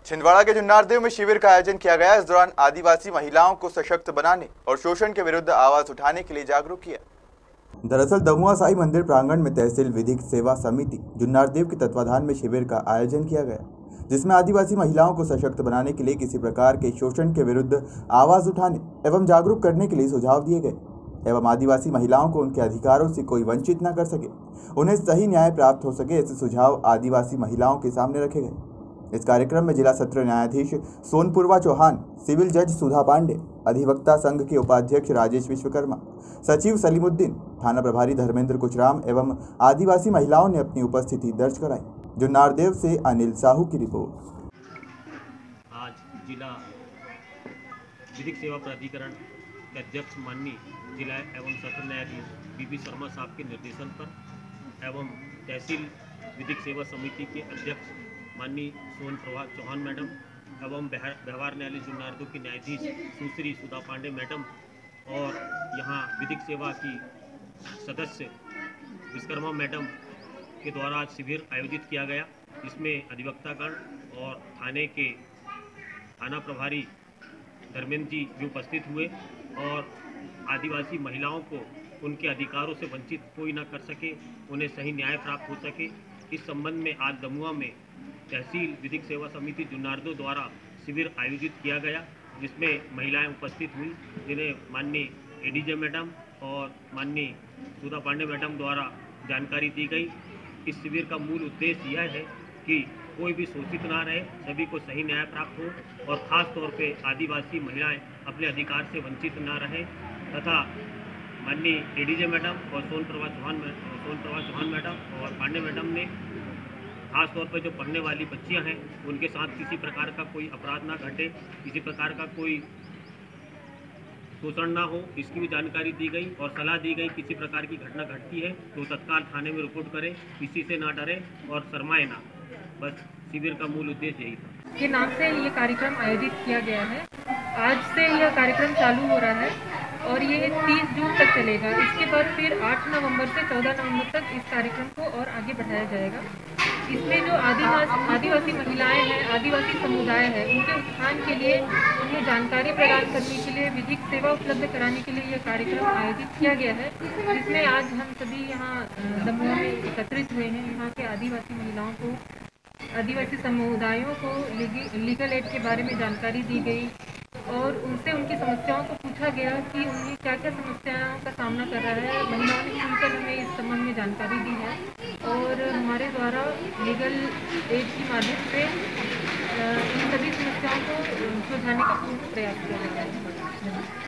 छिंदवाड़ा के जुन्नारदेव में शिविर का आयोजन किया गया। इस दौरान आदिवासी महिलाओं को सशक्त बनाने और शोषण के विरुद्ध आवाज उठाने के लिए जागरूक किया। दरअसल दमुआ साई मंदिर प्रांगण में तहसील विधिक सेवा समिति जुन्नारदेव के तत्वाधान में शिविर का आयोजन किया गया, जिसमें आदिवासी महिलाओं को सशक्त बनाने के लिए किसी प्रकार के शोषण के विरुद्ध आवाज उठाने एवं जागरूक करने के लिए सुझाव दिए गए एवं आदिवासी महिलाओं को उनके अधिकारों से कोई वंचित न कर सके, उन्हें सही न्याय प्राप्त हो सके, ऐसे सुझाव आदिवासी महिलाओं के सामने रखे गए। इस कार्यक्रम में जिला सत्र न्यायाधीश सोनपुरवा चौहान, सिविल जज सुधा पांडे, अधिवक्ता संघ के उपाध्यक्ष राजेश विश्वकर्मा, सचिव सलीमुद्दीन, थाना प्रभारी धर्मेंद्र कुचराम एवं आदिवासी महिलाओं ने अपनी उपस्थिति दर्ज कराई। जुन्नारदेव से अनिल साहू की रिपोर्ट। आज जिला विधिक सेवा प्राधिकरण के अध्यक्ष माननीय जिला एवं सत्र न्यायाधीश बीबी शर्मा साहब के निर्देशन पर एवं तहसील विधिक सेवा समिति के अध्यक्ष माननीय सोनप्रभा चौहान मैडम एवं व्यवहार न्यायालय जुन्नारदेव की न्यायाधीश सुश्री सुधा पांडे मैडम और यहाँ विधिक सेवा की सदस्य विश्वकर्मा मैडम के द्वारा आज शिविर आयोजित किया गया, जिसमें अधिवक्तागण और थाना प्रभारी धर्मेंद्र जी भी उपस्थित हुए और आदिवासी महिलाओं को उनके अधिकारों से वंचित कोई न कर सके, उन्हें सही न्याय प्राप्त हो सके, इस संबंध में आज दमुआ में तहसील विधिक सेवा समिति जुन्नारदेव द्वारा शिविर आयोजित किया गया, जिसमें महिलाएं उपस्थित हुई, जिन्हें माननीय एडीजे मैडम और माननीय सुधा पांडे मैडम द्वारा जानकारी दी गई। इस शिविर का मूल उद्देश्य यह है कि कोई भी शोषित ना रहे, सभी को सही न्याय प्राप्त हो और ख़ास तौर पे आदिवासी महिलाएं अपने अधिकार से वंचित ना रहें तथा माननीय एडीजे मैडम और सोनप्रभा चौहान मैडम और पांडे मैडम ने खास तौर पर जो पढ़ने वाली बच्चियां हैं उनके साथ किसी प्रकार का कोई अपराध ना घटे, किसी प्रकार का कोई शोषण ना हो, इसकी भी जानकारी दी गई और सलाह दी गई किसी प्रकार की घटना घटती है तो तत्काल थाने में रिपोर्ट करें, किसी से ना डरे और शर्माए ना। बस शिविर का मूल उद्देश्य यही था। के नाम से ये कार्यक्रम आयोजित किया गया है। आज से यह कार्यक्रम चालू हो रहा है और ये 30 जून तक चलेगा। इसके बाद फिर 8 नवंबर से 14 नवंबर तक इस कार्यक्रम को और आगे बढ़ाया जाएगा। इसमें जो आदिवासी महिलाएं हैं, आदिवासी समुदाय है, उनके उत्थान के लिए, उन्हें जानकारी प्रदान करने के लिए, विधिक सेवा उपलब्ध कराने के लिए यह कार्यक्रम आयोजित किया गया है, जिसमें आज हम सभी यहाँ दमुआ में एकत्रित हुए हैं। यहाँ के आदिवासी महिलाओं को, आदिवासी समुदायों को लीगल एड के बारे में जानकारी दी गई और उनसे उनकी समस्याओं को पूछा गया कि उन्हें क्या क्या समस्याओं का सामना कर रहा है। महिलाओं ने खुलकर हमें इस संबंध में जानकारी दी है और हमारे द्वारा लीगल एड के माध्यम से इन सभी समस्याओं को सुलझाने का पूर्ण प्रयास किया जा रहा है।